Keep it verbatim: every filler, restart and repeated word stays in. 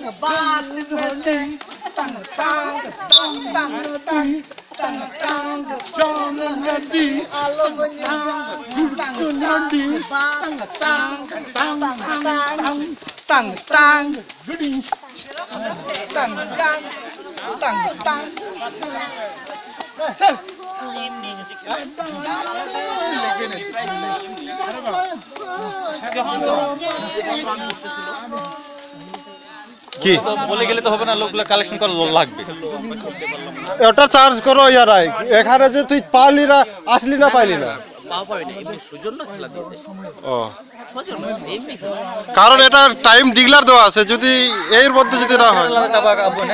बात में से तंग तंग तंग तंग तंग तंग तंग जोन नदी आलो तंग तंग नदी तंग तंग तंग तंग तंग तंग tang tang tang tang sel কি বলে গেলে তো হবে না, লোকগুলো কালেকশন করা লাগবে। এটা চার্জ করো ইয়ারাই, এখানে যে তুই পাইলি না আসলি না পাইলি না ও কারণ এটা টাইম ডিগলার দেওয়া আছে, যদি এর মধ্যে যদি না হয়